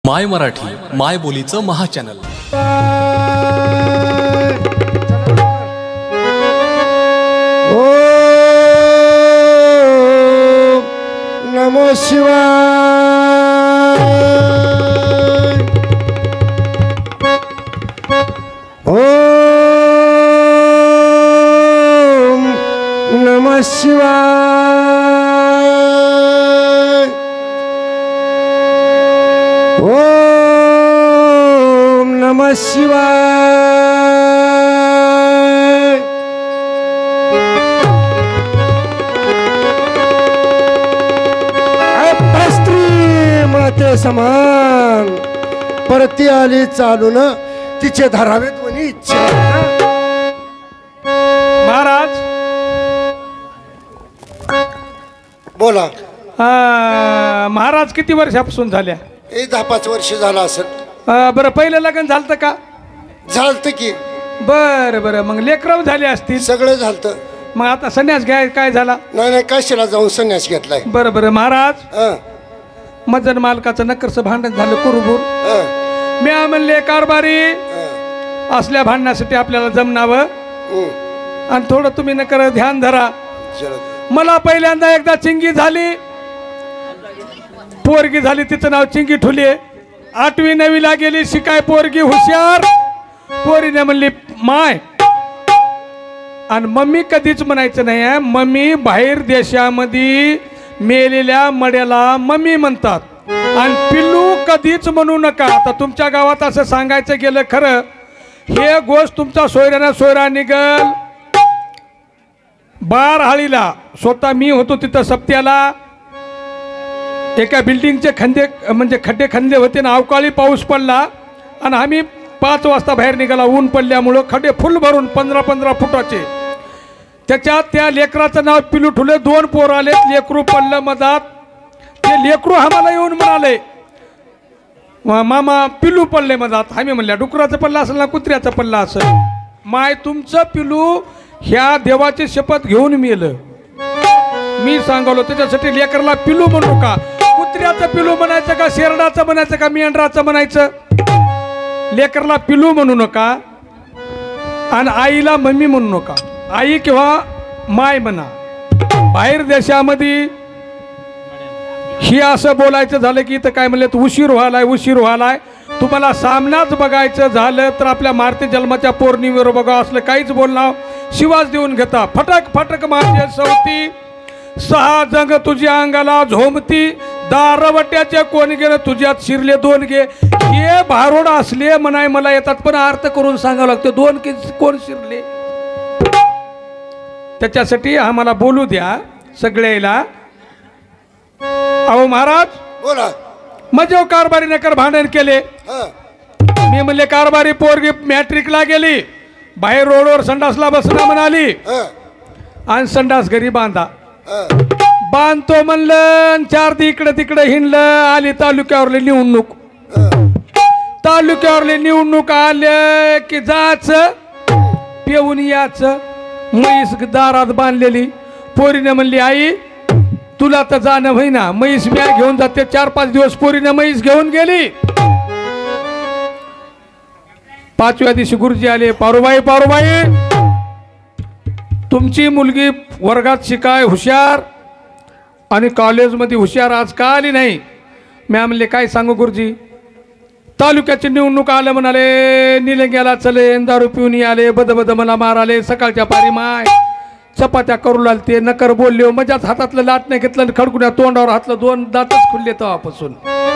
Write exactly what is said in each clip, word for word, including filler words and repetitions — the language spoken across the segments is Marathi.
माय मराठी माय बोलीचं महाचॅनल। ओम नमः शिवाय। ओम नमः शिवाय। ओम नमः शिवाय। स्त्री माते समान परती आली चालून तिचे धरावेत म्हणी इच्छा। महाराज बोला। अं, महाराज किती वर्षापासून झाल्या? हे दहा पाच वर्ष झालं असेल। अं, बरं पहिलं लग्न झालं का? झालत की। बरं बरं मग लेकरं झाले असतील? सगळं झालत। मग आता संन्यास घ्याय काय झाला? नाही नाही कशाला जाऊन संन्यास घेतलाय। बरं बरं महाराज हं, मजन मालकाचं नकरचं भांडण झालं कुरुबूर। हं, मी म्हणले कारभारी हं, असल्या भांडणासाठी आपल्याला जमनावं हं. आणि थोडं तुम्ही नकर ध्यान धरा। चला. मला पहिल्यांदा एकदा चिंगी झाली, पोरगी झाली, तिचं नाव चिंगी ठुले। आठवी नवीला गेली शिकाय, पोरगी हुशार। पोरीने म्हणली माय, आणि मम्मी कधीच म्हणायचं नाही आहे। मम्मी बाहेर देशामध्ये मेलेल्या मड्याला मम्मी म्हणतात, आणि पिल्लू कधीच म्हणू नका। आता तुमच्या गावात असं सांगायचं गेलं खरं, हे गोष्ट तुमचा सोयऱ्यानं सोयरा निघल। बार हाळीला स्वतः मी होतो तिथं सप्त्याला, एका बिल्डिंगचे खंदे म्हणजे खड्डे खंदे होते ना, अवकाळी पाऊस पडला आणि आम्ही पाच वाजता बाहेर निघाला। ऊन पडल्यामुळं खड्डे फुल भरून पंधरा पंधरा फुटाचे। त्याच्यात त्या लेकराचं नाव पिलू ठुले। दोन पोर आले, लेकरू पडलं मधात। ते लेकरू आम्हाला येऊन म्हणाले मामा पिलू पडले मधात। आम्ही म्हणल्या डुकराचं पडलं असेल ना, कुत्र्याचं पडलं असेल। माय तुमचं पिलू ह्या देवाची शपथ घेऊन मेलं, मी सांगलो। त्याच्यासाठी लेकरला पिलू म्हणू का? कुत्र्याचं पिलू म्हणायचं का, शेरडाचं म्हणायचं का, मेंढराचं म्हणायचं? लेकरला पिलू म्हणू नका आणि आईला मम्मी म्हणू नका। आई किंवा माय म्हणा। बाहेर देशामध्ये ही असं बोलायचं झालं की इथं काय म्हणले, उशीर व्हायलाय उशीर व्हायलाय। तुम्हाला सामनाच बघायचं झालं तर आपल्या मारुती जन्माच्या पौर्णिमेवर बघा, असलं काहीच बोलणार शिवास देऊन घेता। फटक फटक माझे सवती, सहा जंग तुझ्या अंगाला झोमती। दारवट्याचे कोण गेलं तुझ्यात शिरले दोन गे। हे भारोड असले म्हणाय मला येतात, पण अर्थ करून सांगावं लागतं दोन के कोण शिरले। त्याच्यासाठी आम्हाला बोलू द्या सगळ्याला। अहो महाराज बोला। मजेव कारभारी नकर भांडण केले। हं, मी म्हणले कारभारी पोरगी मॅट्रिकला गेली, बाहेर रोडवर संडासला बसना म्हणाली, हं, आणि संडास घरी बांधा। हं. बांधतो म्हणलं, चार दी इकडे तिकडे हिंडलं। आली तालुक्यावरले निवडणूक, हं. तालुक्यावरले निवडणूक आले की जायचं पिऊन याचं। म्हैस दारात बांधलेली। पोरीने म्हणली आई तुला तर जाणं होईना, म्हैस म्या घेऊन जाते। चार पाच दिवस पोरीने म्हैस घेऊन गेली। पाचव्या दिवशी गुरुजी आले, पारुबाई पारुबाई तुमची मुलगी वर्गात शिकाय हुशार आणि कॉलेजमध्ये हुशार, आज का आली नाही? मी म्हणले काय सांगू गुरुजी, तालुक्याची निवडणूक आलं म्हणाले, निलंग्याला चले, दारू पिऊन आले, बद बद मला माराले। सकाळच्या पारी माय चपात्या करू लागते, नकर बोलले। मजाच हातातलं लाट नाही घेतलं, खडकुण्या तोंडावर हातलं, दोन दातच खुलले तेव्हापासून।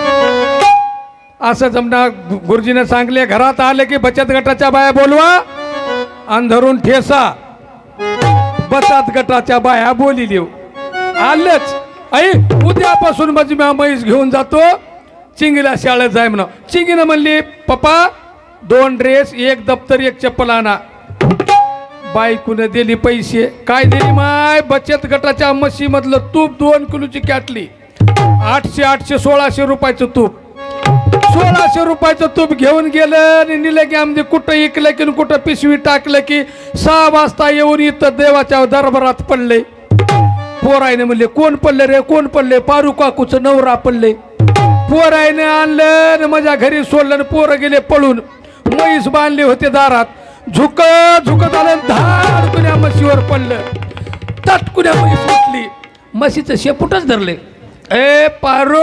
असं जमना गुरुजीने सांगले, घरात आले की बचत गटाच्या बाया बोलवा आणि धरून ठेसा। बचत गटाच्या बाया बोली लिव आलेच। आई उद्यापासून माझी म्हैस घेऊन जातो, चिंगीला शाळेत जाय म्हणा। चिंगीनं म्हणली पप्पा दोन ड्रेस एक दप्तर एक चप्पल आणा। बायकोने दिली पैसे, काय दिली माय? बचत गटाच्या म्हशीमधलं तूप दोन किलोची कॅटली, आठशे आठशे सोळाशे रुपयाचं तूप। सोळाशे रुपयाचं तूप घेऊन गेलं आणि निलंग्यामध्ये कुठं इकलं की कुठं पिशवी टाकलं की सहा वाजता येऊन इथं देवाच्या दरबारात पडले। पोरायने म्हणले कोण पडले रे कोण पडले? पारू काकूचं नवरा पडले। पोरायने आणलं न माझ्या घरी सोडलं न पोरं गेले पळून. म्हैस बांधले होते दारात, झुक झुकत आलं धाड कुण्या म्हशीवर पडलं. तटकुण्या म्हैस सुटली, म्हशीचं शेपूटच धरले. ए पारो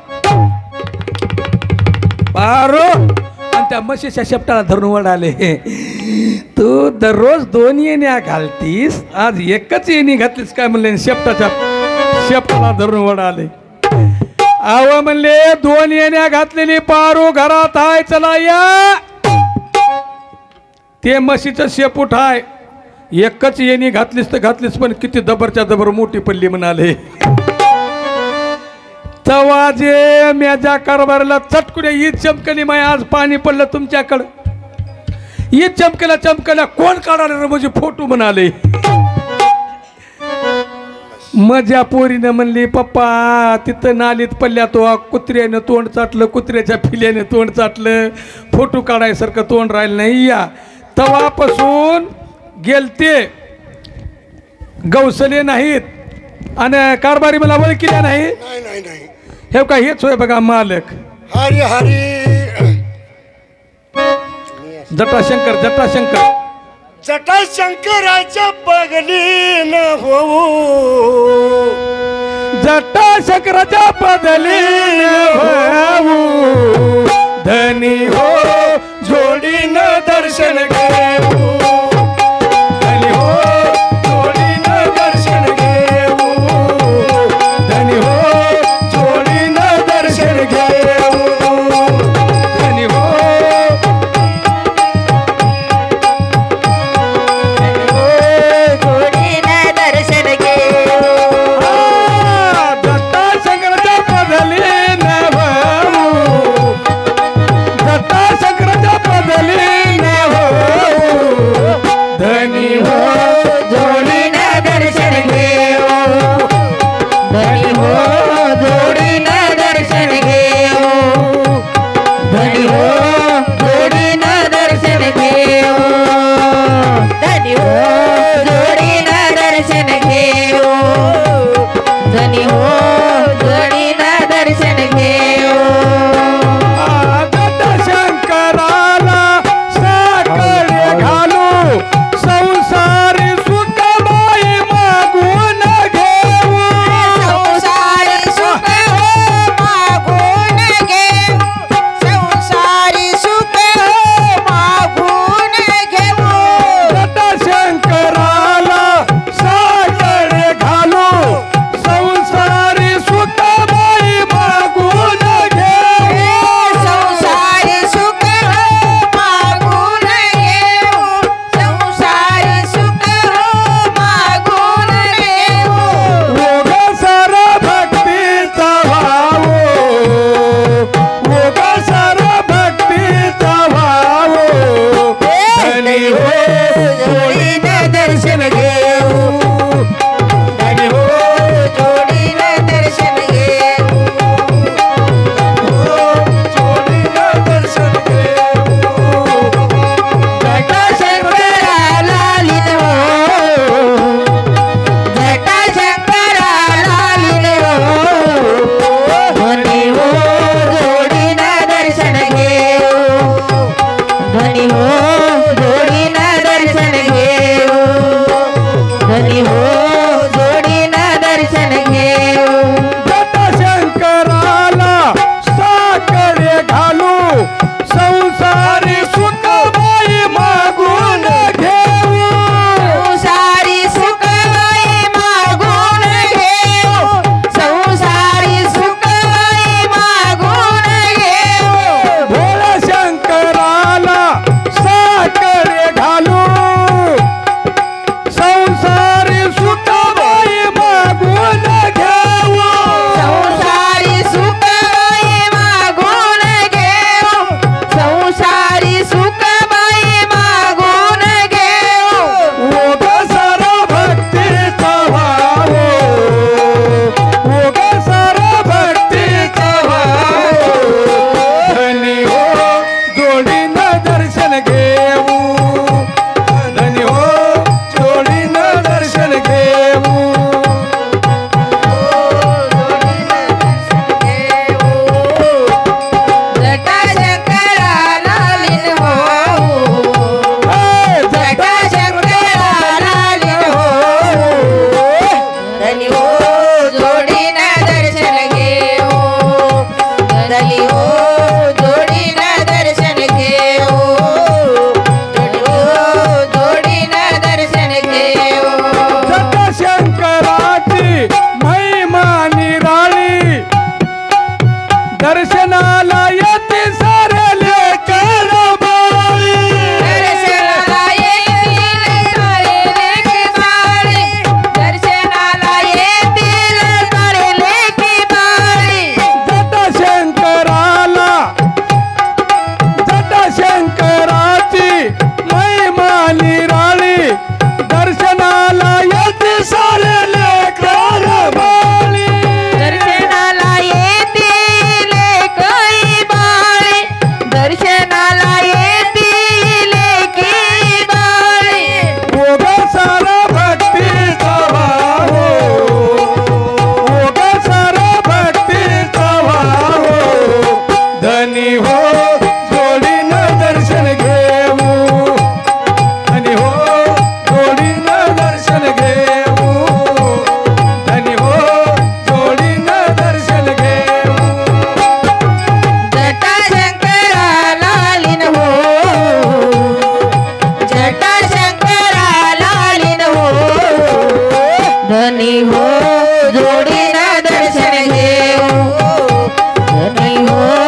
पारो आणि त्या म्हशीच्या शेपटाला धरून वडाले. तू दररोज दोन येण्या घालतीस, आज एकच येणी घातलीस काय म्हणले. शेपटाच्या शेपटाला धरून वडाले. आव म्हणले दोन येण्या घातलेली पारू घरात आहे, चला या. ते म्हशीचं शेपूट आहे, एकच येणी घातलीस तर घातलीस पण किती दबरच्या दबर मोठी पडली म्हणाले. तवा जे म्याच्या कारभाराला चटकुने ईद चमकली माय, आज पाणी पडलं तुमच्याकडं. ईद चमकल्या चमकल्या कोण काढाले म्हणजे फोटो म्हणाले. मजा पोरीनं म्हणली पप्पा तिथं नालीत पडल्या तो कुत्र्यानं तोंड चाटलं, कुत्र्याच्या फिल्याने तोंड चाटलं, फोटो काढायसारखं तोंड राहिलं नाही. या तवापासून गेलते, गवसले नाहीत आणि कारभारी मला ओळखील्या नाही. नाही नाही नाही. हे का हेच होय बघा मालक. हरी हरी जटाशंकर जटाशंकर जटाशंकराच्या बगली न होऊ, जटाशंकराच्या बदली होऊ, धनी हो जोडीनं दर्शन घेऊ. धनी हो जोडीनं दर्शन घेऊ, धनी हो जोडीनं दर्शन घेऊ, धनी हो जटाशंकराच्या बदली न होऊ, हो